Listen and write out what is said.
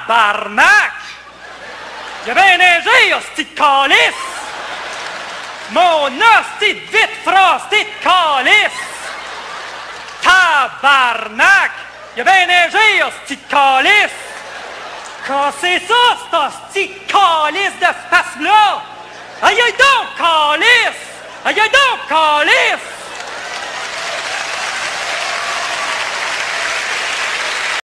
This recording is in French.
Tabarnak! Il a bien neigé, hostie de calice! Mon hostie de vite frosté de calice! Tabarnak! Il a bien neigé, hostie de calice! Cassez ça, cet hostie de calice de space-là! Aïe, aïe donc, calice! Aïe, aïe donc, calice!